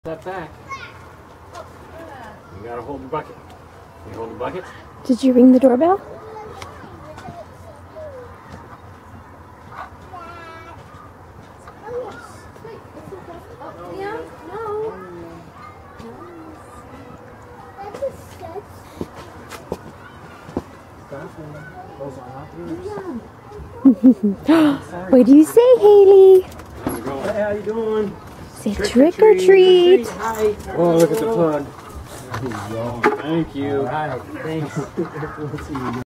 Step back. You gotta hold the bucket. You hold the bucket. Did you ring the doorbell? What do you say, Haley? How's it going? Hey, how you doing? Say trick or treat. Hi. Oh, look at the plug. Thank you. All right. Thanks.